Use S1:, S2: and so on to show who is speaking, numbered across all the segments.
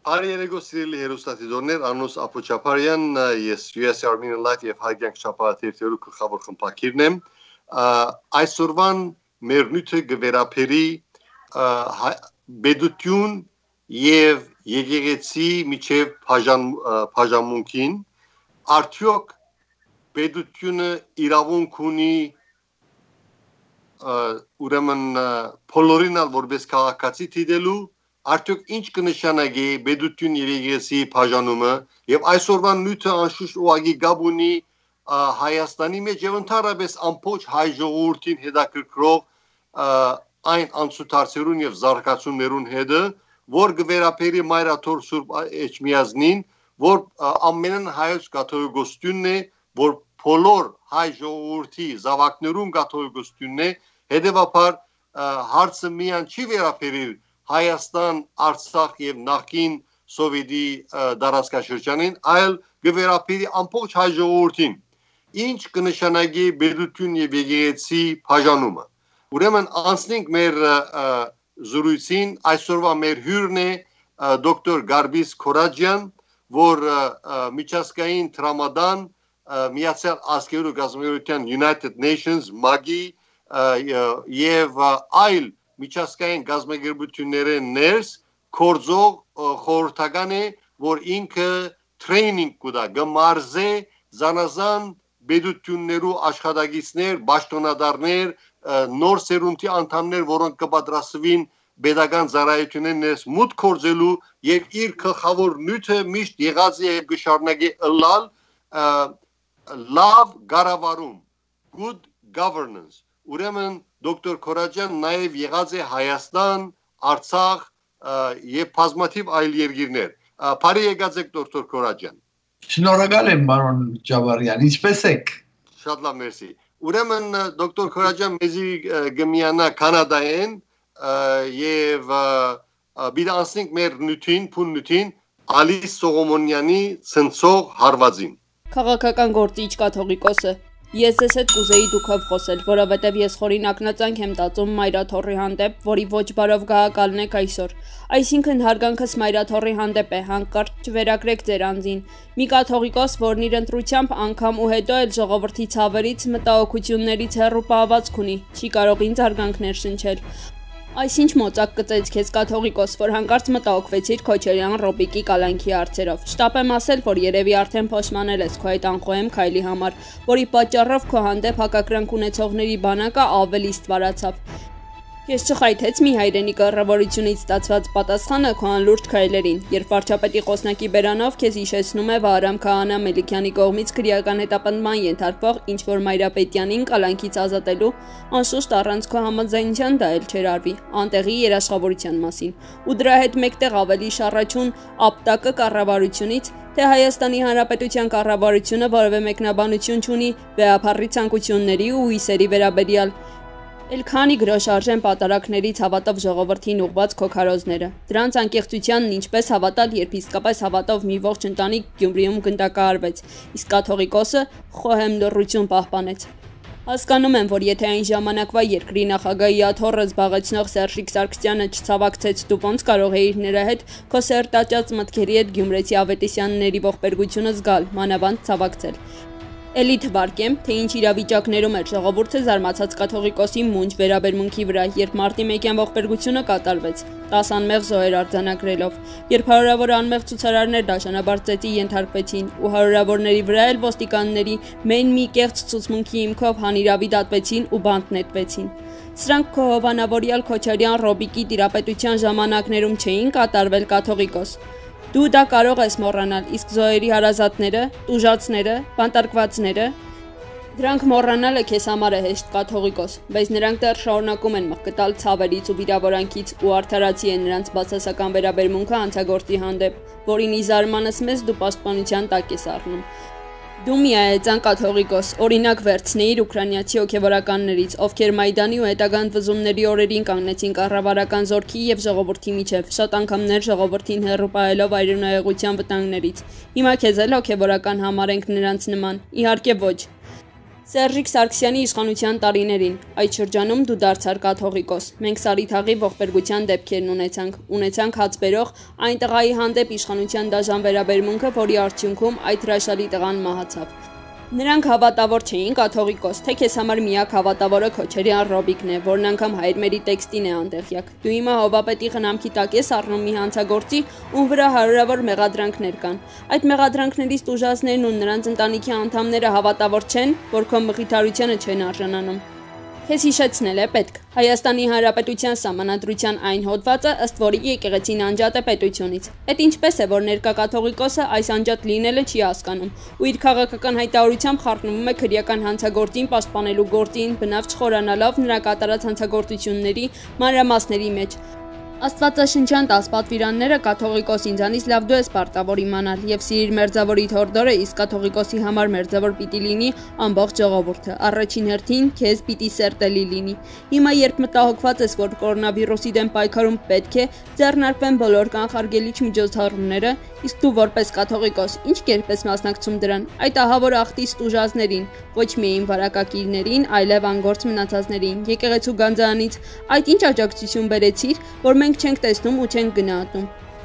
S1: Փարիերեգո սիրելի հերոստատիդորներ, անոնց Ապոչապարյան, ես US Armenian Life եւ Հայկյանք շապահաթերթերու գլխավոր խմբակիրն եմ։ Այսօրվան մեր նյութը գվերապերի բեդություն եւ եկեղեցի միջև բաժանմունքին, արդյոք բեդությունը իրավունք ունի ուրեմն բոլորինալ որպես քաղաքացի դիտելու Արդյոք ինչ կնշանակի բեդություն եւ եկեղեցի բաժանումը եւ այսօրվան նյութը անշուշտ ուղղակի գաբ ունի Հայաստանի մեջ եւ ընդհանրապես ամբողջ հայ ժողովրդին հետաքրքրող այն անցուդարձերուն եւ զարգացումներուն հետը, որ գվերապերի Մայրաթոր Սուրբ Էջմիածնին, որ ամենն հայոց կաթողիկոսությունն է, որ բոլոր հայ ժողովրդի զավակներուն կաթողիկոսությունն է, հետեւաբար հարցը միան չի վերապերել Հայաստան, Արցախ եւ նախկին Սովետի դարաշրջանին, այլ գվերապերի ամբողջ հայ ժողովրդին։ Ինչ կնշանակի բեդություն եւ եկեղեցի բաժանումը։ Ուրեմն անցնենք մեր զրույցին, այսօրվա մեր հյուրն է դոկտոր Գարբիս Քորաջյան, որ միջազգային տրամադան Միացյալ Ազգերու Գազམ་ության United Nations MAGI եւ այլ միջազգային գազམ་ագերբությունների ներս կորձող խորհրդական է, որ ինքը տրեյնինգ կուտա, գմարզե զանազան բեդություններու աշխատագիցներ, պաշտոնադարներ, նոր սերունդի անդամներ, որոնք կպատրաստվին pedagogan ծառայությունների ներս մուտք գործելու եւ իր գլխավոր նյութը միշտ եղած է գշարնագի ըլլալ լավ կառավարում, good governance Ուրեմն դոկտոր Քորաջյան նաև եղած է Հայաստան, Արցախ եւ բազմաթիվ այլ երկիրներ։ Բարի եկած եք դոկտոր Քորաջյան։
S2: Շնորհակալ եմ պարոն Ջաբարյան, ինչպե՞ս եք։
S1: Շատ լավ, մերսի։ Ուրեմն դոկտոր Քորաջյան մեզի գմիանա Կանադայեն եւ բիդանսինգ մեր նյութին, փուն նյութին Ալիս Սողոմոնյանի ցնցող հարվածին։
S3: Քաղաքական գործիչ կաթողիկոսը Ես ձեզ հետ կուզեի դուքով խոսել, որովհետև ես խորին ակնածանք եմ տածում Մայրաթորի հանդեպ, որի ոչ բարով գահակալն եք այսօր։ Այսինքն հարգանքս Մայրաթորի հանդեպ է, հանկարծ չվերագրեք ձեր անձին։ Մի կաթողիկոս, որն իր ընտրությամբ անգամ ու հետո էլ ժողովրդի ցավերից, մտահոգություններից հեռու պահվածք ունի, չի կարող ինձ հարգանքներ շնչել։ Այսինչ մոծակ կծեց քեզ կաթողիկոս, որ հանկարծ մտահոգվեցիր Քոչարյան Ռոբիկի կալանքի հարցերով։ Շտապ եմ ասել, որ երևի արդեն փոշմանել ես քո այդ անխոհեմ քայլի համար, որի պատճառով քո հանդեպ հակակրանք ունեցողների բանակը ավելի ստվարացավ։ Ես չխայթեց մի հայրենի կառավարությունից ստացված պատասխանը քո անլուրջ քայլերին, երբ վարչապետի խոսնակի բերանով քեզ հիշեցնում է Վահրամ Քահանա Մելիքյանի կողմից քրեական հետապնդման ենթարկվող ինչ-որ Մայրապետյանին կալանքից ազատելու, անշուշտ առանց քո համաձայնության դա էլ չէր արվի, անտեղի երաշխավորության մասին, ու դրա հետ մեկտեղ ավելի շառաչուն ապտակը կառավարությունից, թե Հայաստանի Հանրապետության կառավարությունը որևէ մեկնաբանություն չունի վեհափառի ցանկությունների ու հույսերի վերաբերյալ Էլ քանի գրոշ արժեն պատարակներից հավատով ժողովրդին ուղված քո քարոզները։ Դրանց անկեղծությանն ինչպես հավատալ, երբ իսկապես հավատով մի ողջ ընտանիք Գյումրիում գնդակահարվեց, իսկ կաթողիկոսը խոհեմ լռություն պահպանեց։ Հասկանում եմ, որ եթե այն ժամանակվա երկրի նախագահի աթոռը զբաղեցնող Սերժիկ Սարգսյանը չցավակցեց, դու ոնց կարող էիր նրա հետ քո սերտաճած մտքերի հետ Գյումրեցի Ավետիսյանների ողբերգությունը զգալ, մանավանդ ցավակցել։ Էլի թվարկեմ, թե ինչ իրավիճակներում էր ժողովուրդը զարմացած կաթողիկոսի մունջ վերաբերմունքի վրա, երբ մարտի 1-յան ողբերգությունը կատարվեց, 10 անմեղ զոհեր արձանագրելով, երբ հարյուրավոր անմեղ ցուցարարներ դաշնաբար ծեծի ենթարկվեցին ու հարյուրավորների վրա էլ ոստիկանների մեն մի կեղծ ցուցմունքի հիմքով հանիրավի դատվեցին ու բանտ նետվեցին։ Սրանք քո հովանավորյալ Քոչարյան Ռոբիկի տիրապետության ժամանակներում չէին կատարվել կաթողիկոս։ Դու դա կարող ես մոռանալ, իսկ զոհերի հարազատները, տուժածները, բանտարկվածները, դրանք մոռանալը քեզ համար է հեշտ կաթողիկոս, բայց նրանք դեռ շարունակում են մղկտալ ցավերից ու վիրավորանքից ու արդարացի է նրանց բացասական վերաբերմունքը անցագործի հանդեպ, որին ի զարմանս մեզ դու պաշտպանության տակ ես առնում։ Դու միայեցան կաթողիկոս, օրինակ վերցնեիր ուկրաինացի հոգևորականներից, ովքեր Մայդանի ու հետագա ընդվզումների օրերին կանգնեցին կառավարական զորքի եւ ժողովրդի միջև, շատ անգամներ ժողովրդին հեռու պահելով այրենայողության վտանգներից։ Հիմա քեզ էլ հոգևորական համարենք նրանց նման։ Իհարկե ոչ։ Սերժիկ Սարգսյանի իշխանության տարիներին այդ շրջանում դու դարձար կաթողիկոս։ Մենք Սարիթաղի ողբերգության դեպքերն ունեցանք հացբերող այն տղայի հանդեպ իշխանության դաժան վերաբերմունքը, որի արդյունքում այդ հրաշալի տղան մահացավ։ Նրանք հավատավոր չէին կաթողիկոս, թե քեզ համար միակ հավատավորը Քոչարյան Ռոբիկն է, որն անգամ հայրմերի տեքստին է անտեղյակ։ Դու հիմա հովապետի խնամքի տակ ես առնում մի հանցագործի, ում վրա հարյուրավոր մեղադրանքներ կան։ Այդ մեղադրանքներից տուժածներն ու նրանց ընտանիքի անդամները հավատավոր չեն, որ քո մխիթարությանը չեն արժանանում։ Քեզ հիշեցնել է պետք։ Հայաստանի Հանրապետության Սահմանադրության այն հոդվածը, ըստ որի եկեղեցին անջատ է պետությունից։ Այդ ինչպես է, որ ներկա կաթողիկոսը այս անջատ լինելը չի հասկանում ու իր քաղաքական հայտարարությամբ խառնվում է քրեական հանցագործին պաշտպանելու գործին, բնավ չխորանալով նրա կատարած հանցագործությունների մանրամասների մեջ։ Աստվածաշնչյան 10 պատվիրանները կաթողիկոս ինձանից լավ դու ես պարտավոր իմանալ եւ սիրիր մերձավորի հորդորը, իսկ կաթողիկոսի համար մերձավոր պիտի լինի ամբողջ ժողովուրդը։ Առաջին հերթին քեզ պիտի սերտելի լինի։ Հիմա երբ մտահոգված ես, որ կորոնավիրուսի դեմ պայքարում պետք է ձեռնարկվեն բոլոր կանխարգելիչ միջոցառումները, իսկ դու որպես կաթողիկոս ինչ կերպ ես մասնակցում դրան։ Այդ ահավոր ախտից տուժածներին, ոչ միայն վարակակիրներին, այլև անգործ մնացածներին, եկեղեցու գանձարանից, այդ ինչ աջակցություն բերեցիր, որ մենք չենք տեսնում ու չենք գնահատում։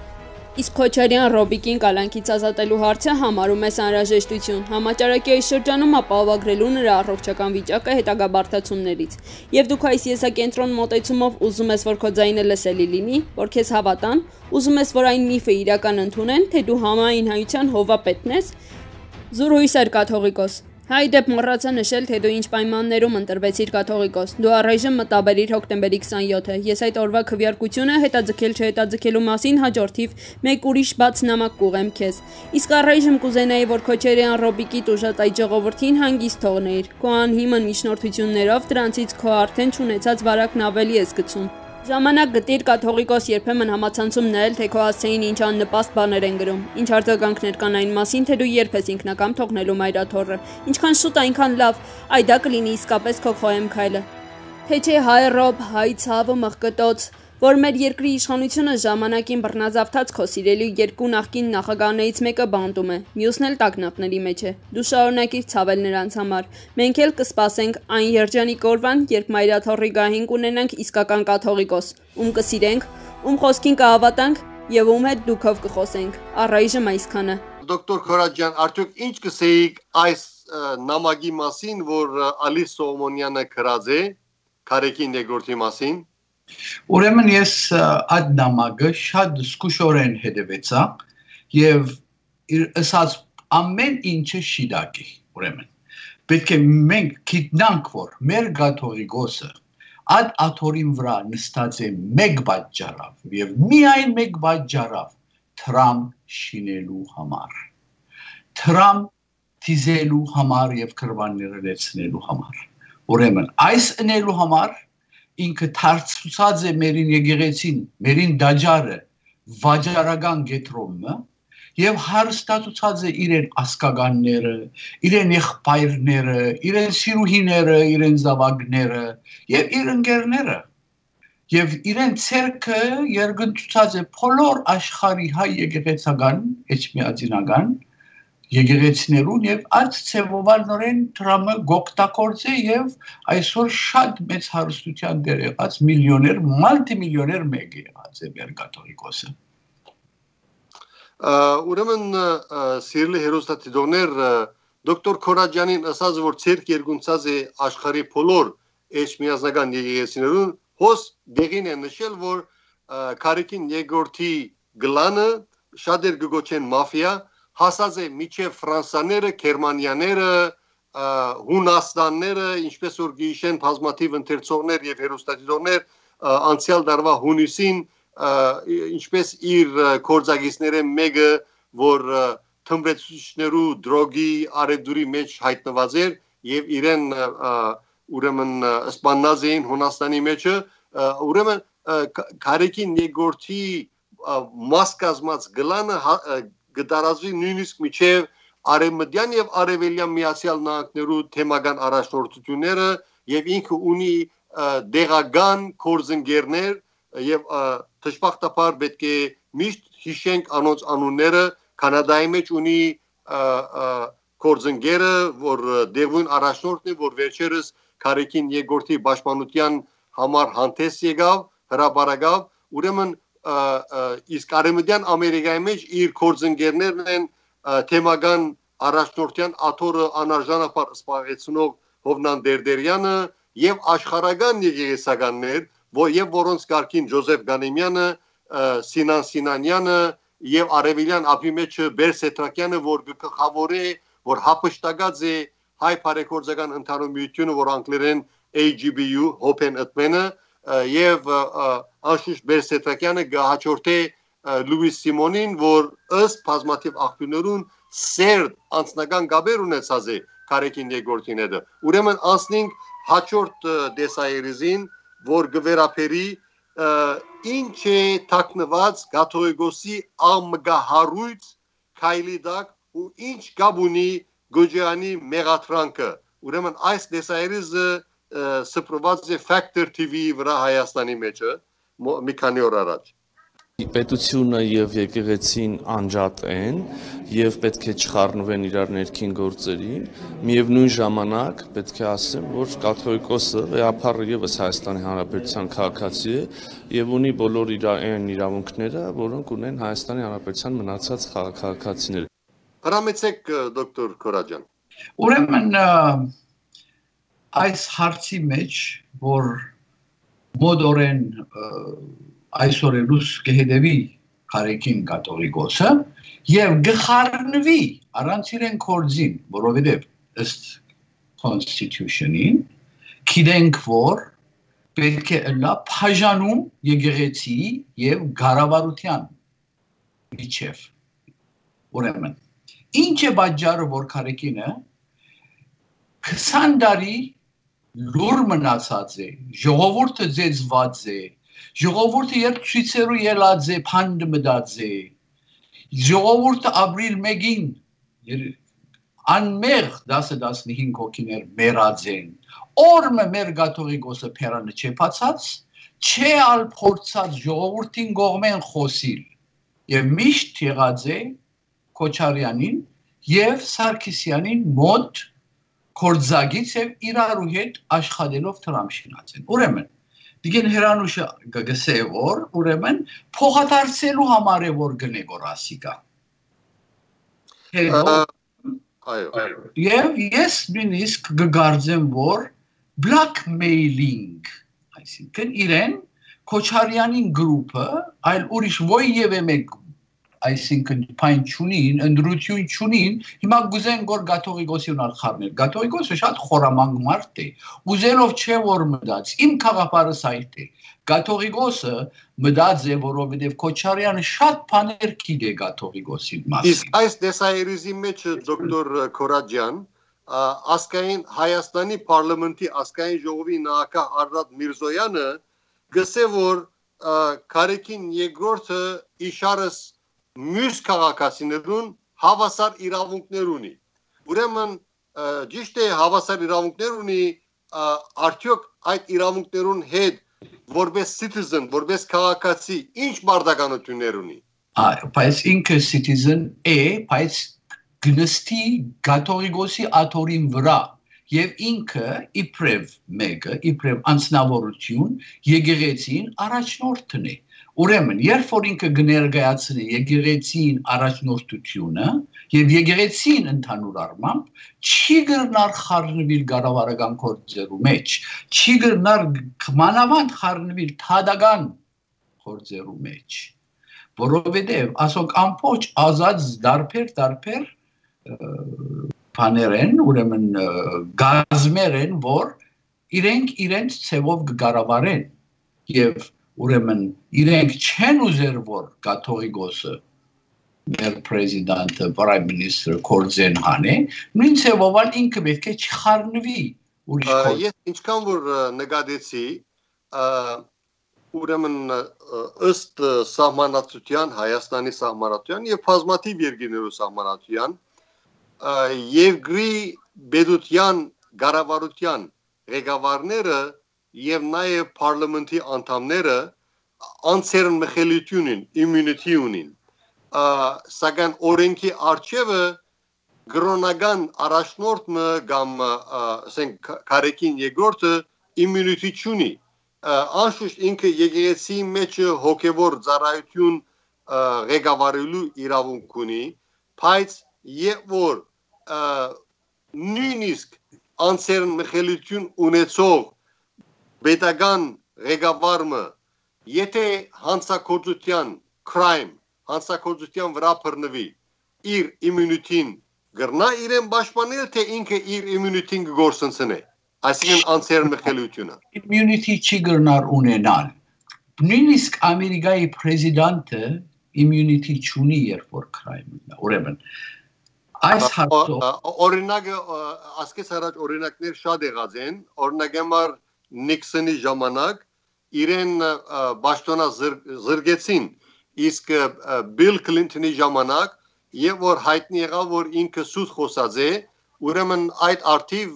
S3: Իսկ Քոչարյան Ռոբիկին կալանքից ազատելու հարցը համարում ես անհրաժեշտություն, համաճարակի այս շրջանում ապահովագրելու նրա առողջական վիճակը հետագա բարդացումներից։ Եվ դուք այս եսակենտրոն մոտեցումով ուզում ես, որ քո ձայնը լսելի լինի, որ քեզ հավատան, ուզում ես, որ այն միֆը իրական ընդունեն, թե դու համային հայության հովապետն ես։ Զուրույսեր կաթողիկոս։ Հայ դեպ մոռացա նշել, թե դու ինչ պայմաններում ընտրվեցիր կաթողիկոս։ Դու առայժմ մտաբերիր հոկտեմբերի 27-ը։ Ես այդ օրվա քվեարկությունը հետաձգել չհետաձգելու մասին հաջորդիվ մեկ ուրիշ բաց նամակ կուղեմ քեզ։ Իսկ առայժմ կուզենայի, որ Քոչարյան Ռոբիկի տուժած այդ ժողովրդին հանգիստ թողնեիր։ Քո անհիմն միջնորդություններով դրանցից քո արդեն չունեցած վարակն ավելի ես գցում։ Ժամանակ գտիր կաթողիկոս երբեմն համացանցում նայել, թե քո հասցեին ինչ աննպաստ բաներ են գրում, ինչ արձագանքներ կան այն մասին, թե դու երբ ես ինքնակամ թողնելու մայրաթոռը, ինչքան շուտ այնքան լավ, այ դա կլինի իսկապես քո խոհեմ քայլը։ Թե չէ հայ ռոբ, հայ ցավ ու մղկտոց, որ մեր երկրի իշխանությունը ժամանակին բռնազավթած քո սիրելի երկու նախկին նախագահներից մեկը բանտում է, մյուսն էլ տագնապների մեջ է։ Դու շարունակիր ցավել նրանց համար։ Մենք էլ կսպասենք այն երջանիկ օրվան, երբ մայրաթոռի գահին կունենանք իսկական կաթողիկոս, ում կսիրենք, ում խոսքին կհավատանք եւ ում հետ դուքով կխոսենք։ Առայժմ այսքանը։
S1: Դոկտոր Քորաջյան, արդյոք ինչ կսեիք այս նամակի մասին, որ Ալիս Սողոմոնյանը գրած է Քարեկին երկրորդի մասին։
S2: Ուրեմն ես այդ նամակը շատ զգուշորեն հետևեցա եւ իր ասած ամեն ինչը շիդակի։ Ուրեմն պետք է մենք գիտնանք, որ մեր կաթողիկոսը այդ աթորին վրա նստած է մեկ պատճառով եւ միայն մեկ պատճառով Թրամ շինելու համար։ Թրամ դիզելու համար եւ կրվանները լեցնելու համար։ Ուրեմն այս ընելու համար ինքը դարձած է մերին եկեղեցին, մերին դաջարը վաճառական գետրոմը եւ հարստացած է իրեն ասկագանները, իրեն եղբայրները, իրեն սիրուհիները, իրեն զավակները եւ իր ընկերները եւ իրեն ցերկը երգնցած է բոլոր աշխարհի հայ եկեղեցական, էջմիածինական եկեղեցիներուն եւ այդ ցեվովալնորեն Թրամը գոկտակորձ է եւ այսօր շատ մեծ հարստության դեր եղած միլիոներ, մալտիմիլիոներ մեկ եղած է մեր կաթողիկոսը։
S1: Ուրեմն սիրելի հերոստատիդոներ, դոկտոր Քորաջյանին ասած, որ ցերկ երգունցած է աշխարհի բոլոր էջմիածնական եկեղեցիներուն, հոս դեղին է նշել, որ Քարեկին երկրորդի գլանը շատ էր գոչեն մաֆիա հասած է միջև ֆրանսաները, գերմանիաները, հունաստանները, ինչպես որ գիշեն բազմաթիվ ընթերցողներ եւ հերոստատիդորներ անցյալ դարվա հունիսին, ինչպես իր կորձագիցները մեկը, որ թմբեցուցիչներու դրոգի արևդուրի մեջ հայտնված էր եւ իրեն ուրեմն սպանած էին Հունաստանի մեջը, ուրեմն Քարեկին երկրորդի մաս կազմած գլանը գդարածվի նույնիսկ միջև արևմտյան եւ արևելյան Միացյալ Նահանգներու թեմական առաջնորդությունները եւ ինքը ունի դեղական կորձընկերներ եւ դժբախտաբար պետք է միշտ հիշենք անոնց անունները Կանադայի մեջ ունի կորձնգերը, որ դեղուն առաջնորդն է, որ վերջերս Քարեկին երկրորդի պաշտպանության համար հանդես եկավ, հրաբարակավ, ուրեմն իսկ Արևմտյան Ամերիկայի մեջ իր կորձնգերներն են թեմական առաջնորդյան աթորը անարժանապար սպաղեցնող Հովնան Դերդերյանը եւ աշխարհական եկեղեցականներ, եւ որոնց կարգին Ջոզեֆ Գանեմյանը, Սինան Սինանյանը եւ Արևելյան ափի մեջ Բերսետրակյանը, որ գլխավորե, որ հապշտակած է հայ բարեգործական ընդհանուր միությունը, որ անգլերեն AGBU, Open Atmene, եւ անշուշտ Բերսետրակյանը գահաճորթե Լուիս Սիմոնին, որ ըստ բազմաթիվ աղբյուրներուն սերտ անձնական գաբեր ունեցած է Քարեկին երկրորդին հետ։ Ուրեմն անցնենք հաջորդ դեսայերիզին, որ գվերապերի ինչ է թաքնված Կաթողիկոսի ամգահարույց քայլիդակ ու ինչ գաբ ունի Գոջյանի մեղադրանքը։ Ուրեմն այս դեսայերիզը սփռված է Factor TV-ի վրա Հայաստանի մեջ մի քանի օր առաջ։
S4: Պետությունը եւ եկեղեցին անջատ են եւ պետք է չխառնվեն իրար ներքին գործերին, միևնույն ժամանակ պետք է ասեմ, որ կաթողիկոսը վեհապարը եւս Հայաստանի Հանրապետության քաղաքացի է եւ ունի բոլոր այն իրավունքները, որոնք ունեն Հայաստանի Հանրապետության մնացած քաղաքացիները։
S1: Հրամեցեք դոկտոր Քորաջյան։
S2: Ուրեմն այս հարցի մեջ, որ մոդորեն այսօր լույս կհետևի Քարեկին կաթողիկոսը եւ գխառնվի առանց իրեն կորձին, որովհետեւ ըստ Constitution-ին գիտենք, որ պետք է լա բաժանում եկեղեցի եւ ղարավարության միջև։ Ուրեմն ինչ է պատճառը, որ Քարեկինը 20 տարի լուր մնացած է, ժողովուրդը ձեզված է, ժողովուրդը երբ ցույցերու ելած է, փանդ մտած է, ժողովուրդը ապրիլ 1-ին անմեղ 10-15 հոգիներ մեռած են, օրը մեր կաթողիկոսը փերանը չեպացած, չէ ալ փորձած ժողովրդին կողմեն խոսիլ եւ միշտ եղած է Քոչարյանին եւ Սարգսյանին մոտ կորձագից եւ իրարու հետ աշխատելով տրամշինած են։ Ուրեմն դիգեն հերանուշը գգսե որ ուրեմն փոխադարձելու համար է որ գնե որ ասիկա։ Այո։ Եվ ես նույնիսկ գգարձեմ որ blackmailing, այսինքն իրեն Քոչարյանին գրուպը այլ ուրիշ ոյ մեկ այսինքն փայն չունին, ընդրություն չունին, հիմա գուզեն որ կաթողիկոսին արխարներ։ Կաթողիկոսը շատ խորամանկ մարդ է, ուզելով չէ որ մտած, իմ քաղաքապարս այդ է։ Կաթողիկոսը մտած է, որովհետև Քոչարյանը շատ բաներ գիտե կաթողիկոսի մասին։
S1: Իսկ այս դեսայերիզի մեջ դոկտոր Քորաջյան, ասկային Հայաստանի parlamenti ասկային ժողովի նախագահ Արարատ Միրզոյանը գսե որ Քարեկին երկրորդը իշարս մյուս քաղաքացիներուն հավասար իրավունքներ ունի։ Ուրեմն ճիշտ է հավասար իրավունքներ ունի, արդյոք այդ իրավունքներուն հետ որպես citizen, որպես քաղաքացի ինչ բարդականություններ ունի։
S2: Այո, բայց ինքը citizen է, բայց գնստի կաթողիկոսի աթորին վրա եւ ինքը իբրև մեկը, իբրև անձնավորություն եկեղեցին առաջնորդն է։ Ուրեմն, երբ որ ինքը կներկայացնի եկեղեցին առաջնորդությունը եւ եկեղեցին ընդհանուր առմամբ չի գնար խառնվել կառավարական գործերու մեջ, չի գնար մանավանդ խառնվել թադական գործերու մեջ, որովհետեւ ասոնք ամբողջ ազատ դարբեր բաներ են, ուրեմն գազմեր են, որ իրենց ցևով կկառավարեն եւ ուրեմն իրենք չեն ուզեր որ կաթողիկոսը մեր պրեզիդենտը, prime minister կորձեն հանի, նույն ցևով ինքը պետք է չխառնվի ուրիշ կորձ։
S1: Ես ինչքան որ նկատեցի, ուրեմն ըստ սահմանացության, Հայաստանի սահմանացության եւ բազմաթիվ երկրներու սահմանացության երկրի բեդության ղարավարության ղեկավարները եւ նաեւ parlamenti անդամները անցերն մխելություն ունին, immunity ունին։ Սակայն օրենքի արժևը գրոնական առաջնորդը կամ ասենք կարեկին երկրորդը immunity չունի անշուշտ ինքը եկեղեցի մեջ հոգևոր ծառայություն ղեկավարելու իրավունք ունի բայց երբ որ նույնիսկ անձերն մխելություն ունեցող պետական ղեկավարը եթե հանցագործության crime հանցագործության վրա բռնվի իր immunity-ն գրնա իրեն պաշտպանել թե ինքը իր immunity-ն գործընծնի այսինքն անձեր մխելությունը
S2: immunity չի գրնար ունենալ նույնիսկ ամերիկայի պրեզիդենտը immunity չունի երբ որ crime-ն ուրեմն այս հարցով
S1: օրինակը ասկես առաջ օրինակներ շատ եղած են օրինակ համար Նիքսոնի ժամանակ իրեն պաշտոնա զրկեցին իսկ Բիլ Քլինթոնի ժամանակ եւ որ հայտնի եղավ որ ինքը սուտ խոսած է ուրեմն այդ արդիվ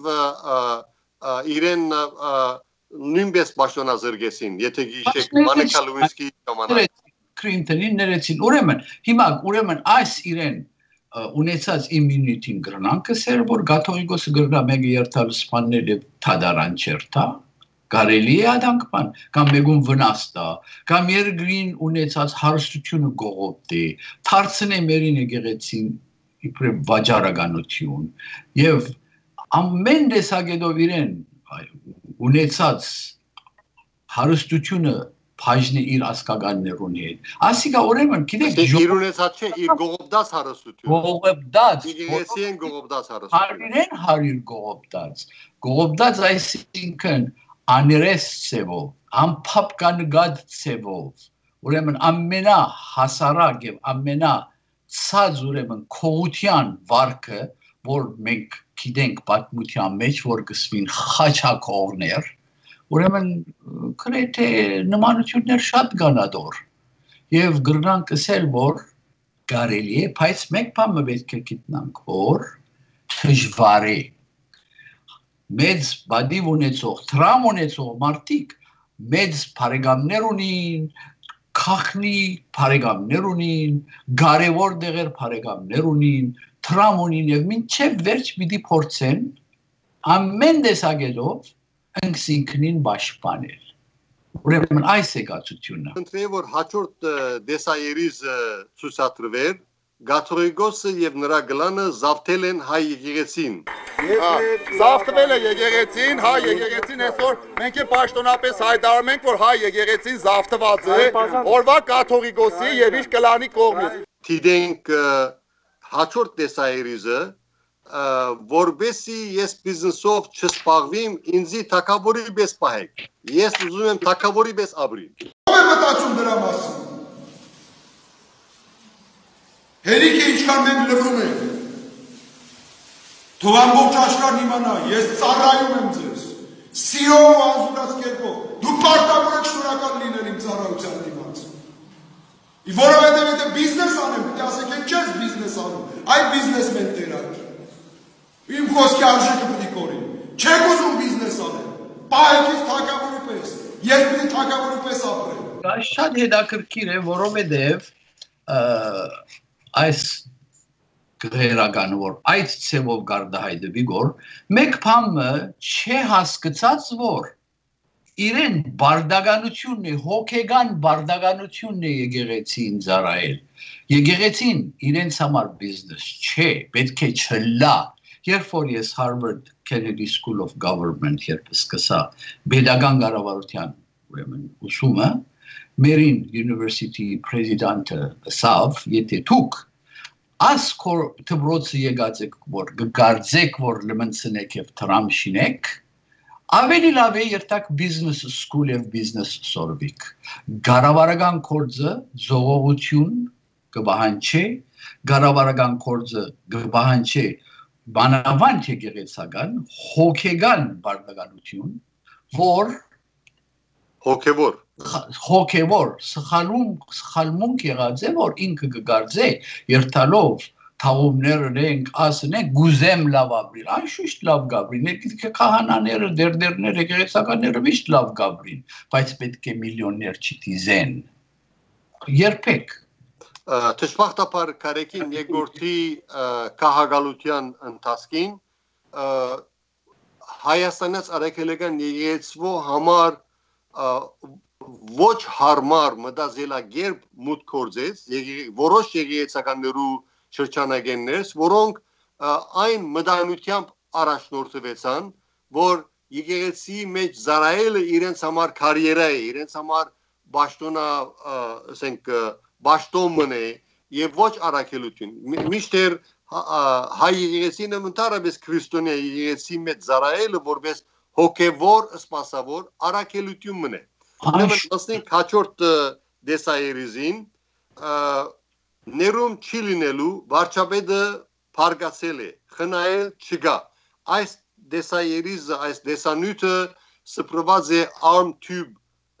S1: իրեն նույնպես պաշտոնա զրկեցին եթե գիշեք Մանիկա Լուիսկի ժամանակ
S2: Քլինթոնին ներեցին ուրեմն այս իրեն ունեցած immunity-ն գրնանքը սեր որ գաթողիկոսը գրնա մեկը երթալ սպանել եւ թադարան չերթա կարելի է ադանքման կամ մեկում վնաս տա կամ երկրին ունեցած հարստությունը գողոպտի դարձնե մերին եկեղեցին իբրև վաճառականություն եւ ամեն տեսակետով իրեն ունեցած հարստությունը բաժնի իր ասկականներուն հետ ասիկա ուրեմն գիտեք
S1: իր ունեցած չէ իր գողոպտած հարստություն եկեղեցին գողոպտած հարստություն
S2: գողոպտած այսինքն Անիրես ծևով, ամփապկանգած ծևով, ուրեմն ամենա հասարակ և ամենա ցած ուրեմն քողության վարկը, որ մենք գիտենք պատմության մեջ, որ կսվին խաչակողներ, ուրեմն գրեթե նմանություններ շատ գանադոր, և գրնանք ասել, որ կարելի է, բայց մեկ բանը պետք է գիտնանք, որ դժվար է մեծ բադիվ ունեցող, տրամ ունեցող մարդիկ մեծ բարեկամներ ունին, քախնի բարեկամներ ունին, կարևոր դեղեր բարեկամներ ունին, տրամ ունին եւ մինչեւ վերջ պիտի փորձեն ամեն տեսակետով ինքնին պաշտպանել։ Ուրեմն այս է գացությունը։
S1: Ընտրե որ հաջորդ դեսայերից ցուցադրվեր Գաթողիկոսը եւ նրա գլանը զավթել են հայ եկեղեցին։
S5: Զավթվել է եկեղեցին, հայ եկեղեցին այսօր մենք պաշտոնապես հայտարարում ենք, որ հայ եկեղեցին զավթված է օրվա Գաթողիկոսի եւ իր գլանի կողմից։
S1: Դիտենք հաջորդ դեսայերիզը որբեսի ես բիզնեսով չսպաղվիմ, ինձի թակավորի պես պահեք։ Ես ուզում եմ թակավորի պես ապրիմ։
S6: Ո՞վ է մտածում դրա մասին։ Հերիք է ինչքան մենք լռում ենք։ Թող ամբողջ աշխարհն իմանա, ես ծառայում եմ ձեզ։ Սիրով ու անզուգած կերպով։ Դուք պարտավոր եք շնորհակալ լինել իմ ծառայության դիմաց։ Որովհետև եթե բիզնես անեմ, պիտի ասեք եք չես բիզնես անում, այ բիզնեսմեն տերակ։ Իմ խոսքի արժեքը պիտի կորի։ Չեք ուզում բիզնես անել։ Պահեք ինձ թագավորի պես։ Ես պիտի թագավորի պես ապրեմ։
S2: Դա շատ հետաքրքիր է, որովհետև այս գերագանը որ այդ ցևով գարդահայտվի գոր մեկ բանը չէ հասկացած որ իրեն բարդականությունն է հոգեգան բարդականությունն է եկեղեցին ծառայել եկեղեցին իրենց համար բիզնես չէ պետք է չլա երբ որ ես Harvard Kennedy School of Government երբ սկսա pedagogan կառավարության ուրեմն ուսումը Merin University President Sav եթե դուք ասկոր դբրոցը եկած եք որ գարձեք որ լմնցնեք եւ տրամ շինեք ավելի լավ է երթակ business school եւ business սորվիկ գարավարական կորձը զողողություն կբահանչի գարավարական կորձը կբահանչի բանավանդ եկեղեցական հոգեգան բարդականություն որ հոգևոր սխալմունք եղած է որ ինքը կգարձե երթալով թաղումները ենք ասնենք գուզեմ լավ ապրիլ անշուշտ լավ գաբրին ներքիքը քահանաները դերդերները եկեղեցականները միշտ լավ գաբրին բայց պետք է միլիոններ չտիզեն երբեք
S1: Թշպախտապար կարեկին երկորդի կահագալության ընթացքին Հայաստանից արաքելական եկեղեցվո համար ոչ հարմար մտածելակերպ մուտք գործեց որոշ եկեղեցականներու շրջանագեններս, որոնք այն մտայնությամբ առաջնորդվեցան, որ եկեղեցի մեջ զարայելը իրենց համար կարիերա է, իրենց համար բաշտոմն է եւ ոչ արաքելություն։ Միշտեր հայ եկեղեցին ընդհանրապես քրիստոնյա եկեղեցի մեջ զարայելը որպես հոգևոր սպասավոր արաքելությունն է։ Ուրեմն ասենք հաջորդ դեսայերիզին ներում չի լինելու վարչապետը փարգացել է, խնայել չկա։ Այս դեսայերիզը, այս դեսանյութը սփռված է ArmTube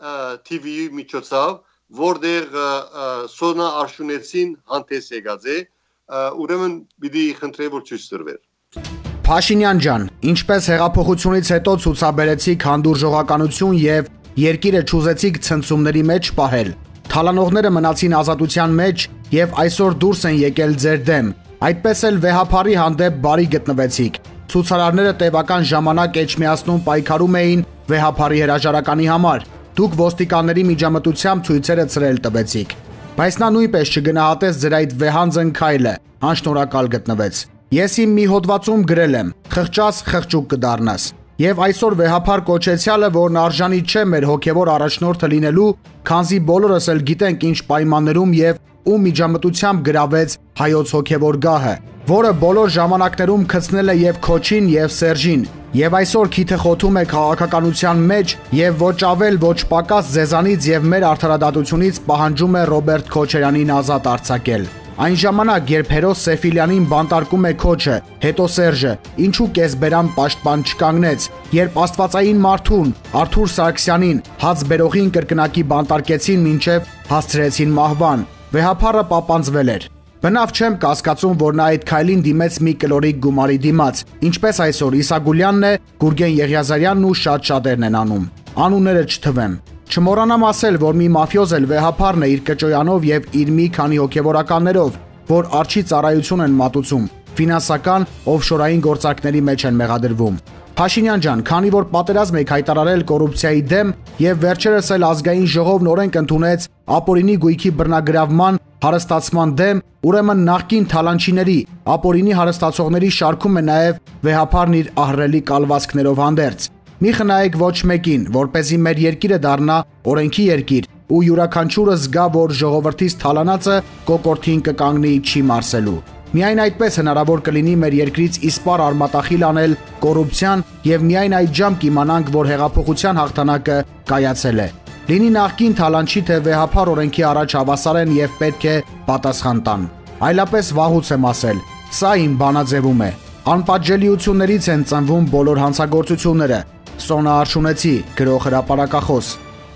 S1: TV-ի միջոցով, որտեղ Սոնա Արշունեցին հանդես եկած է, ուրեմն պիտի խնդրեմ որ ցույց տրվեր։
S7: Փաշինյան ջան, ինչպես հեղափոխությունից հետո ցուցաբերեցիք հանդուրժողականություն եւ երկիրը ճուզեցիք ցնցումների մեջ պահել։ Թալանողները մնացին ազատության մեջ եւ այսօր դուրս են եկել ձեր դեմ։ Այդպես էլ վեհափարի հանդեպ բարի գտնվեցիք։ Ցուցարարները տևական ժամանակ էջմիածնում պայքարում էին վեհափարի հրաժարականի համար։ Դուք ոստիկանների միջամտությամբ ցույցերը ցրել տվեցիք։ Բայց նա նույնպես չգնահատեց ձեր այդ վեհանձն քայլը, անշնորհակալ գտնվեց։ Ես իմ մի հոդվածում գրել եմ. «Խղճաս խղճուկ կդառնաս»։ Եվ այսօր վեհափար կոչեցյալը, որն արժանի չէ մեր հոգևոր առաջնորդը լինելու, քանզի բոլորս էլ գիտենք ինչ պայմաններում եւ ում միջամտությամբ գրավեց հայոց հոգևոր գահը, որը բոլոր ժամանակներում գցնել է եւ Քոչին եւ Սերժին, եւ այսօր քիթը խոթում է քաղաքականության մեջ եւ ոչ ավել ոչ պակաս ձեզանից եւ մեր արդարադատությունից պահանջում է Ռոբերտ Քոչարյանին ազատ արձակել։ Այն ժամանակ, երբ Հերոս Սեֆիլյանին բանտարկում է Քոչը, հետո Սերժը, ինչու կեսբերան պաշտպան չկանգնեց, երբ աստվածային մարդուն, Արթուր Սարգսյանին, հաց բերողին կրկնակի բանտարկեցին մինչև հասցրեցին մահվան, վեհափարը պապանձվել էր։ Բնավ չեմ կասկածում, որ նա այդ քայլին դիմեց մի կլորիկ գումարի դիմաց, ինչպես այսօր Իսագուլյանն է, Գուրգեն Եղիազարյանն ու շատ-շատերն են անում։ Անունները չթվեմ։ Չմոռանամ ասել, որ մի մաֆիոզ էլ վեհափարն է իր կճոյանով եւ իր մի քանի հոգեվորականներով, որ արջի ծառայություն են մատուցում, ֆինանսական օֆշորային գործարքների մեջ են մեղադրվում։ Փաշինյան ջան, քանի որ պատերազմ եք հայտարարել կոռուպցիայի դեմ եւ վերջերս էլ ազգային ժողովն օրենք ընդունեց ապօրինի գույքի բռնագրավման հարստացման դեմ, ուրեմն նախկին թալանչիների, ապօրինի հարստացողների շարքում է նաեւ վեհափարն իր ահռելի կալվածքներով հանդերձ։ Մի խնայեք ոչ մեկին, որպեսզի մեր երկիրը դառնա օրենքի երկիր ու յուրաքանչյուրը զգա, որ ժողովրդից թալանածը կոկորդին կկանգնի չի մարսելու։ Միայն այդպես հնարավոր կլինի մեր երկրից իսպար արմատախիլ անել կոռուպցիան եւ միայն այդ ժամ կիմանանք, որ հեղափոխության հաղթանակը կայացել է։ Լինի նախկին թալանչի թե վեհափար օրենքի առաջ հավասար են եւ պետք է պատասխան տան։ Այլապես վաղուց եմ ասել, սա իմ բանաձևում է։ Անպատժելիություններից են ծնվում բոլոր հանցագործությունները։ Սոնա Արշունեցի, գրող հրապարակախոս։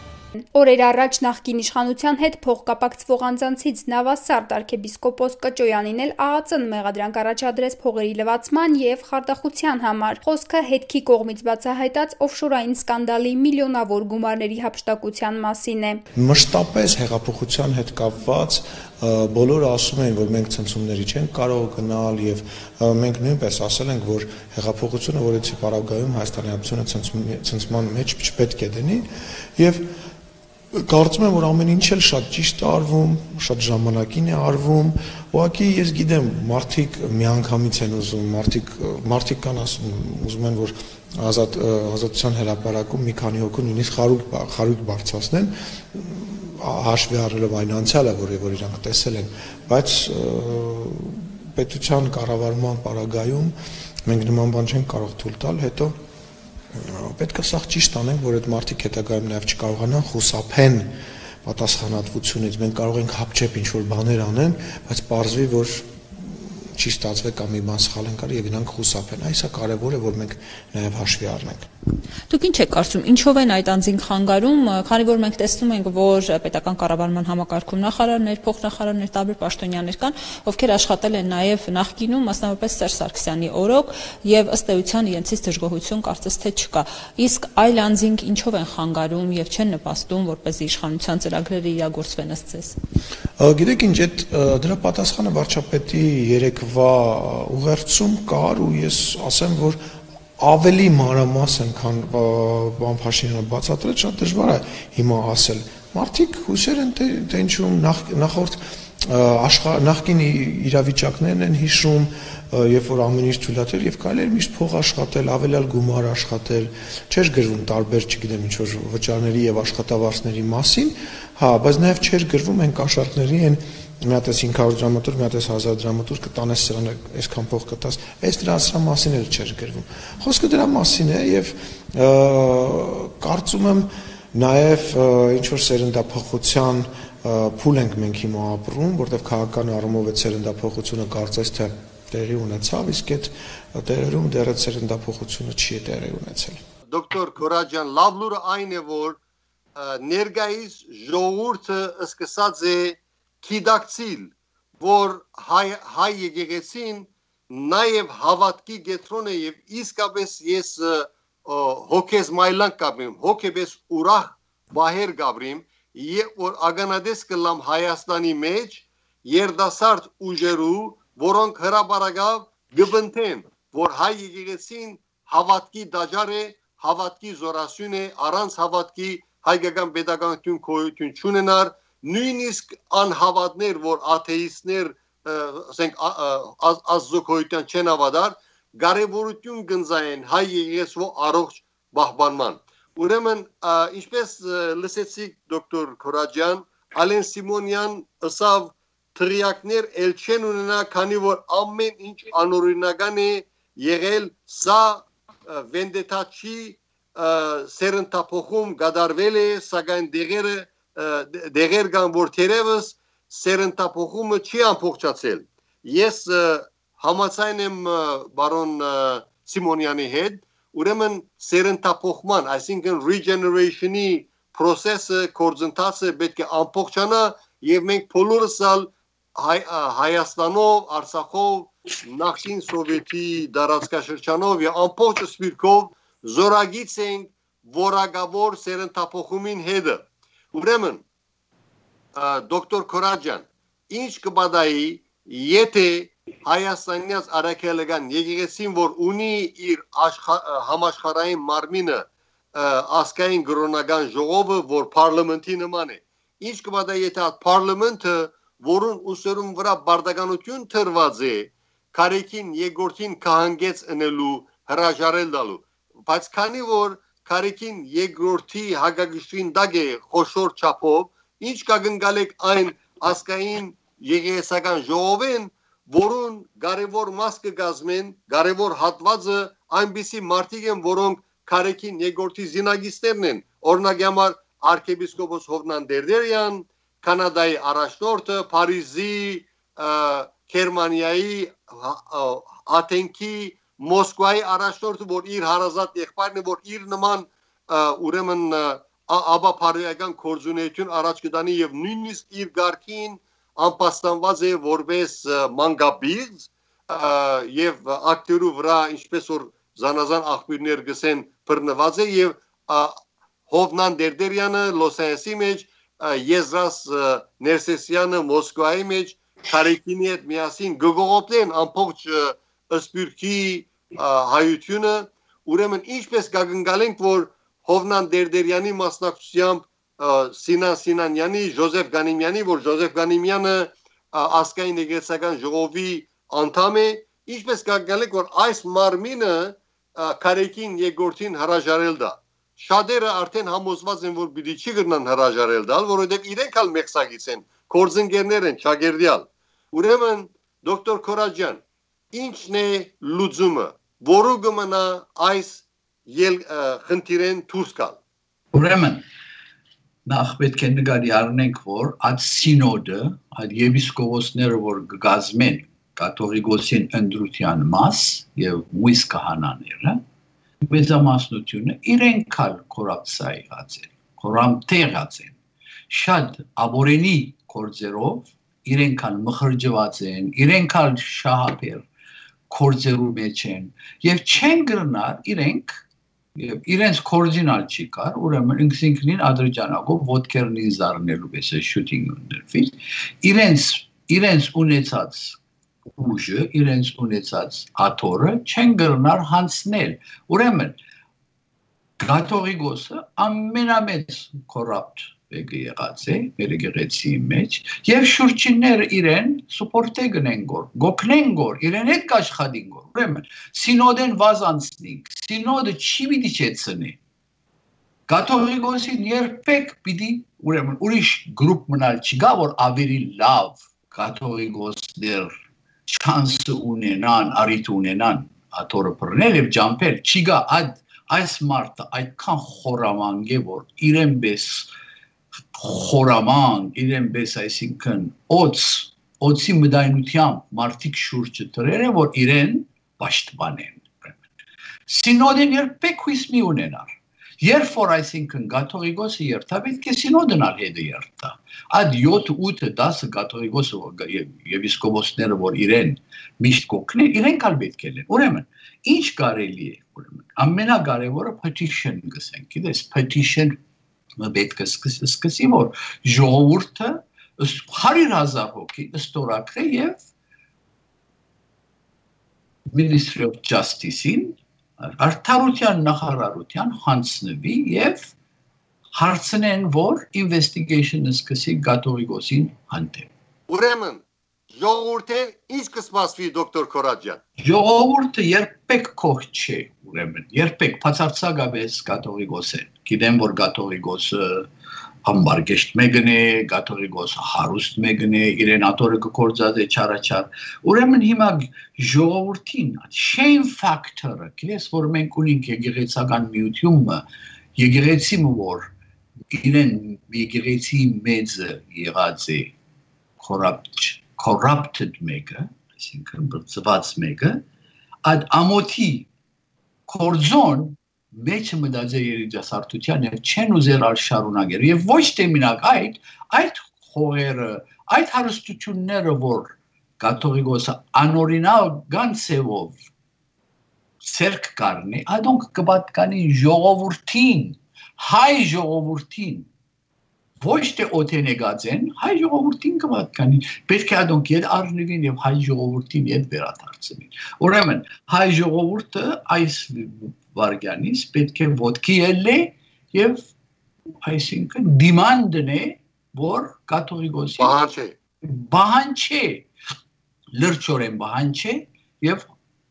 S8: Օրեր առաջ նախկին իշխանության հետ փոխկապակցվող անձանցից Նավասարդ arczepiskopos Կճոյանին էլ ԱԱԾ-ն մեղադրանք առաջադրեց փողերի լվացման եւ խարդախության համար։ Խոսքը հետքի կողմից բացահայտած օֆշորային սկանդալի միլիոնավոր գումարների հափշտակության մասին է։
S9: Մշտապես հեղափոխության հետ կապված բոլորը ասում են, որ մենք ցնցումների չենք կարող գնալ եւ մենք նույնպես ասել ենք, որ հեղափոխությունը, որից պարագայում Հայաստանի Հանրապետությունը ցնցման մեջ չպետք է դնի եւ կարծում եմ, որ ամեն ինչ էլ շատ ճիշտ է արվում, շատ ժամանակին է արվում։ Ուղղակի ես գիտեմ, մարդիկ միանգամից են ուզում, մարդիկ կան ասում, ուզում են, որ ազատության հրապարակում մի քանի հոգու նույնիսկ խարույկ բարձրացնեն, հաշվի առնելով այն անցյալը, որ իրանք տեսել են, բայց պետության կառավարման պարագայում մենք նման բան չենք կարող թույլ տալ, հետո պետք է սա ճիշտ անենք, որ այդ մարդիկ հետագայում նաև չկարողանան խուսափեն պատասխանատվությունից։ Մենք կարող ենք հապճեպ ինչ-որ բաներ անեն, բայց պարզվի, որ չի ստացվել կամ մի բան սխալ են կարել եւ իրանք խուսափեն։ Այսա կարեւոր է, որ մենք նաեւ հաշվի առնենք։
S10: Դուք ինչ եք կարծում, ինչով են այդ անձինք խանգարում, քանի որ մենք տեսնում ենք, որ պետական կառավարման համակարգում նախարարներ, փոխնախարարներ, տարբեր պաշտոնյաներ կան, ովքեր աշխատել են նաեւ նախկինում, մասնավորապես Սերժ Սարգսյանի օրոք, եւ ըստ էության իրենցից դժգոհություն կարծես թե չկա։ Իսկ այլ անձինք ինչով են խանգարում եւ չեն նպաստում, որպեսզի իշխանության ծրագրերը իրագործվեն ըստ ձեզ։
S9: Գիտեք ինչ, դրա պատասխանը վարչապետի երեկվա ուղերձում կար ու ես ասեմ, որ ավելի մանրամասն, քան պարոն Փաշինյանը բացատրեց, շատ դժվար է հիմա ասել։ Մարդիկ հույսեր են, թե ինչու նախորդ նախկին իրավիճակներն են հիշում, երբ որ ամեն ինչ թույլատրել եւ կարելի էր միշտ փող աշխատել, ավելալ գումար աշխատել, չէր գրվում տարբեր, չգիտեմ ինչ որ վճարների եւ աշխատավարձների մասին, հա, բայց նաեւ չէր գրվում այն կաշառքների են մի հատ 500 դրամատուրգ, մի հատ 1000 դրամատուրգ կտանես սրանը, այսքան փող կտաս, այս դրա մասին էլ չէր գրվում։ Խոսքը դրա մասին է եւ կարծում եմ նաեւ ինչ որ սերնդափոխության փուլ ենք մենք հիմա ապրում, որտեղ քաղաքական առումով է սերնդափոխությունը կարծես թե տեղի ունեցավ, իսկ այդ տեղերում դեռ այդ սերնդափոխությունը չի տեղի ունեցել։
S1: Դոկտոր Քորաջյան, լավ լուրը այն է, որ ներկայիս ժողովուրդը սկսած է Կիդակցիլ, որ հայ եկեղեցին նաև հավատքի գետրոն է և իսկապես ես հոգեզ մայլանք կաբրիմ, հոգեպես ուրախ բահեր կաբրիմ, որ ագանադես կլամ Հայաստանի մեջ երդասարդ ուժերու, որոնք հրաբարագավ գբնթեն, որ հայ եկեղեցին հավատքի դաջար է, հավատքի զորասյուն է, առանց հավատքի հայկական պետականություն քոյություն չունենար, նույնիսկ անհավատներ, որ աթեիստներ ազգոքոյության չեն հավատար, կարևորություն գնձային հայ եկեղեցու առողջ պահպանման։ Ուրեմն, ինչպես լսեցիք դոկտոր Քորաջյան, Ալեն Սիմոնյան ըսավ թղիակներ էլ չեն ունենա, քանի որ ամեն ինչ անօրինական է եղել, սա վենդետա չի, սերնդափոխում կատարվել է, սակայն դեղեր կան, որ թերևս սերնդափոխումը չի ամբողջացել։ Ես համաձայն եմ բարոն Սիմոնյանի հետ, ուրեմն սերնդափոխման, այսինքն regeneration-ի process-ը, գործընթացը պետք է ամբողջանա եւ մենք բոլորս Հայաստանով, Արցախով, նախկին Սովետի տարածքաշրջանով եւ ամբողջ սպիրկով զորագից ենք որակավոր սերնդափոխումին հետը։ Ուրեմն, դոկտոր Քորաջյան, ինչ կբադայի, եթե Հայաստանյաց արաքելական եկեղեցին, որ ունի իր համաշխարհային մարմինը ազգային կրոնական ժողովը, որ պարլամենտի նման է, ինչ կբադայի, եթե այդ պարլամենտը, որուն ուսերում վրա բարդականություն թրված է, կարեկին երկրորդին կհանգեց ընելու, հրաժարել տալու, բայց քանի որ Կարեկին երկրորդի հագագիշտին դագ է խոշոր չափով, ինչ կգնգալեք այն ազգային եկեղեցական ժողովին, որուն կարևոր մաս կգազմեն, կարևոր հատվածը այնպիսի մարդիկ են, որոնք Կարեկին երկրորդի զինագիստներն են, օրինակ համար arczepiskopos Hovnan Derderyan, Կանադայի առաջնորդը, Փարիզի, Գերմանիայի, Աթենքի, Մոսկվայի առաջնորդը, որ իր հարազատ եղբայրն է, որ իր նման ուրեմն աբապարոյական կորձունեություն առաջ կտանի եւ նույնիսկ իր գարքին անպաստանված է որպես մանգաբիղ եւ ակտերու վրա ինչպես որ զանազան աղբյուրներ գսեն բռնված է եւ Հովնան Դերդերյանը Լոս-Անջելեսի մեջ Եզրաս Ներսեսյանը Մոսկվայի մեջ Քարեկինի հետ միասին գողոպտեն ամբողջ սպիրկի հայությունը ուրեմն ինչպես կգնգալենք որ Հովնան Դերդերյանի մասնակցությամբ Սինան Սինանյանի Ժոզեֆ Գանիմյանի որ Ժոզեֆ Գանիմյանը ազգային եկեղեցական ժողովի անդամ է ինչպես կգնգալենք որ այս մարմինը Քարեկին երկրորդին հրաժարել դա շատերը արդեն համոզված են որ պիտի չի գտնան հրաժարել դալ որովհետև իրենք ալ մեղսագից են կորձընկերներ են ճագերդյալ ուրեմն դոկտոր Քորաջյան ինչն է լուծումը որը կմնա այս խնդիրեն դուրս գալ
S2: ուրեմն նախ պետք է նկատի առնենք որ այդ սինոդը այդ եպիսկոպոսները որ կգազմեն կաթողիկոսին ընդրության մաս եւ մույս կահանաները մեծամասնությունը իրենք ալ կորապցիա եղած են, կորամտեղած են, շատ աբորենի կորձերով իրենք ալ մխրջված են, իրենք ալ շահապեր կորձերու մեջ են եւ չեն գրնար իրենք եւ իրենց կորձինալ չի կար, ուրեմն ինքնին ադրջանագով ոդկերնին զարնելու պես շուտինգ ընդրվի, իրենց ունեցած ուժը, իրենց ունեցած աթորը չեն գրնար հանցնել, ուրեմն կաթողիկոսը ամենամեծ կորապտ եղած է մեր եկեղեցի մեջ եւ շուրջինները իրեն սուպորտե գնեն գոր գոքնեն գոր իրեն հետ կաշխատին գոր ուրեմն սինոդեն վազանցնիկ սինոդը չի պիտի չեցնի կաթողիկոսին երբեք պիտի ուրեմն ուրիշ գրուպ մնալ չկա որ ավելի լավ կաթողիկոսներ չանսը ունենան արիտ ունենան աթորը բռնել եւ ջամփել չկա այս մարտը այդքան խորամանկ է որ իրեն պես խորաման, իրեն պես այսինքն օծի մդայնությամբ մարդիկ շուրջը տրեր են, որ իրեն պաշտպանեն։ Սինոդեն երբեք հույս մի ունենար։ Երբ որ այսինքն կաթողիկոսը երթա, պետք է սինոդն ալ հետը երթա։ Այդ 7, 8, 10 կաթողիկոսը եւ իսկոպոսները, որ իրեն միշտ կօգնեն, իրենք ալ պետք է լինեն։ Ուրեմն, ինչ կարելի է, ուրեմն, ամենակարևորը petition գսենք, գիտես, petition պետք է սկսի, որ ժողովուրդը 100,000 հոգի ստորագրե եւ Ministry of Justice-ին արդարության նախարարության հանձնվի եւ հարցնեն, որ investigation-ը սկսի կաթողիկոսին հանդեպ։
S1: Ուրեմն ժողովուրդը ինչ կսպասվի դոկտոր Քորաջյան։
S2: Ժողովուրդը երբեք կող չէ, ուրեմն երբեք բացարձակապես կաթողիկոս է։ Գիտեմ, որ կաթողիկոսը ամբարգեշտ մեկն է, կաթողիկոսը հարուստ մեկն է, իրեն աթորը կկործած է չարաչար։ Ուրեմն հիմա ժողովրդին shame factor-ը, գիտես, որ մենք ունենք եկեղեցական միությունը, եկեղեցին որ իրեն եկեղեցի մեծը եղած է corrupted մեկը, այսինքն բրծված մեկը, այդ ամոթի կորձոն մեջը մտած է երիտասարդության եւ չեն ուզել շարունակել եւ ոչ թե մինակ այդ խոհերը, այդ հարստությունները, որ կաթողիկոսը անօրինական ցևով ցերկ կառնի, այդոնք կպատկանի ժողովրդին, հայ ժողովրդին ոչ թե օթենեգած են, հայ ժողովրդին կպատկանի, պետք է այդոնք ետ արնվին եւ հայ ժողովրդին ետ վերադարձնին։ Ուրեմն, հայ ժողովուրդը այս վարգյանից պետք է ոտքի ելնի եւ այսինքն դիմանդ է, որ կաթողիկոսի բանջե, լրջորեն բանջե եւ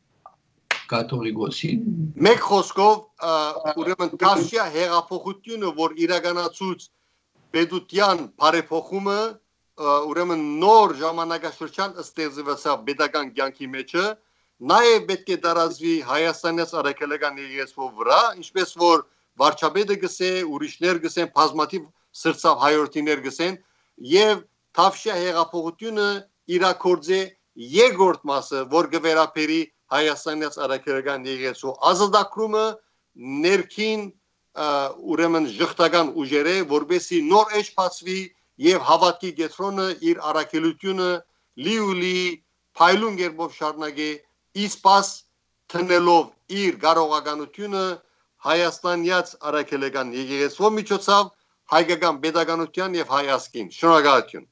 S2: կաթողիկոսին
S1: մեկ խոսքով ուրեմն կաշյա հեղափոխությունը, որ իրականացուց Պետության բարեփոխումը ուրեմն նոր ժամանակաշրջան ստեղծվեցավ պետական կյանքի մեջը, նաև պետք է տարածվի Հայաստանից արաքելական եկեղեցու վրա, ինչպես որ վարչապետը գսե, ուրիշներ գսեն, բազմաթիվ սրծավ հայրենիներ գսեն, եւ Թավշյա հեղափոխությունը իրակորձե երկրորդ մասը, որ գվերապերի Հայաստանից արաքելական եկեղեցու ազատագրումը ներքին ուրեմն ժխտական ուժերը, որբեսի նոր էջ բացվի եւ հավատքի գետրոնը իր առաքելությունը լիուլի փայլուն գերբով շարունակի իսպաս տնելով իր կարողականությունը Հայաստանյաց առաքելական եկեղեցու միջոցով հայկական pedagogian եւ հայ ազգին։ Շնորհակալություն։